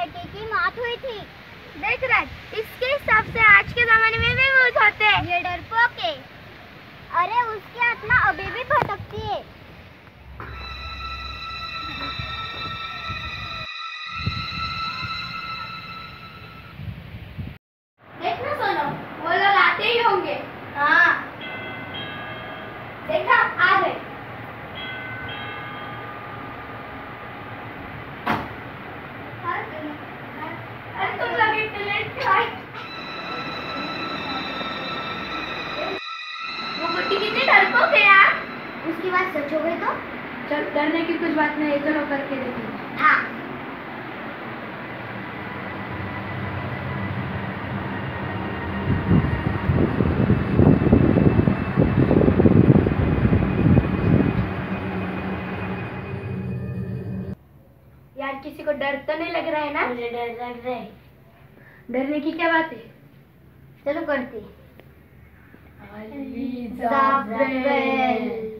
लड़के की मौत हुई थी। देख राज, इसके हिसाब से आज के जमाने में भी भूत होते हैं। ये डरपोक है। अरे उसकी आत्मा अभी भी भटकती है। देखना सोनू, वो लोग आते ही होंगे। हाँ, देखा आ गए। अरे तुम लोग इतने लेट क्यों आए? वो गुड्डी कितनी डरपोक है यार। उसकी बात सच हो गई तो चल, डरने की कुछ बात नहीं है, चलो करके देखेंगे। हाँ। यार किसी को डर तो नहीं लग रहा है ना? मुझे डर लग रहा है। डरने की क्या बात है? चलो करते। एलिजाबेल।